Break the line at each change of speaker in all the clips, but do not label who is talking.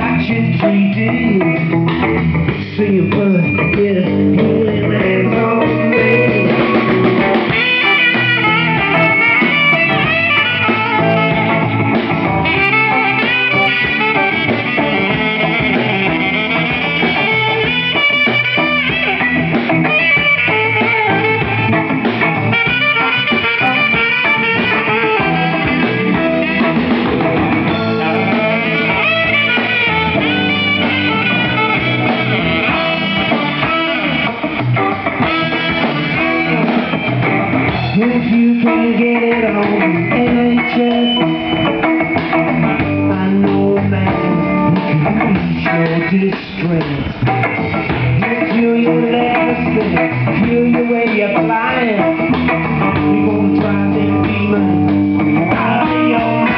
watching 3D, singing but yeah, healing hands on me. If you can get it on NHS, I know a man who can ease your distress. He'll cure your leprosy, cure you when you're blind. We're gonna drive them demons out of your mind.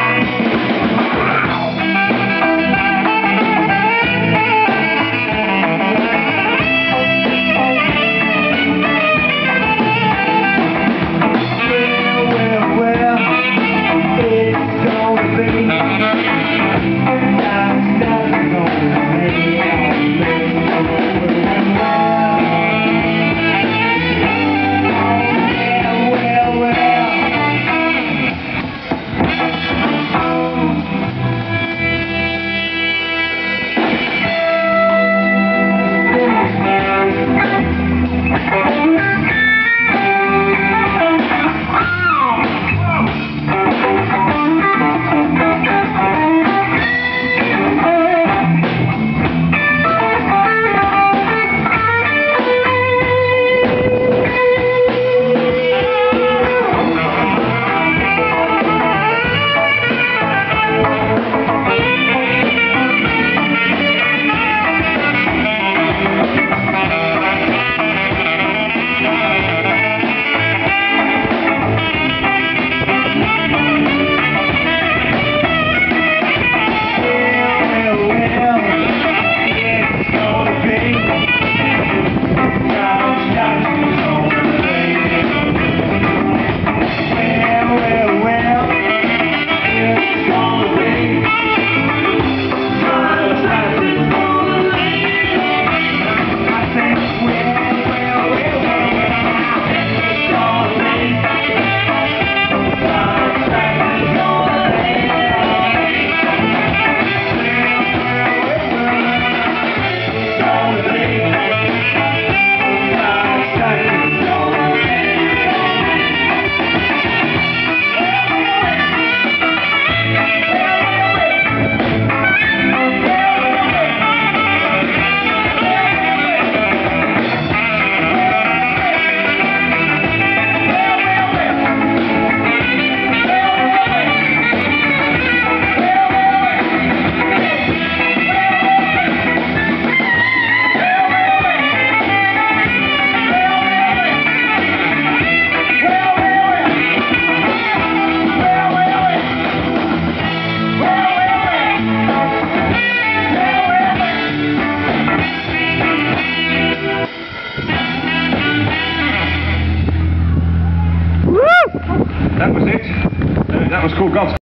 That was it. That was called God's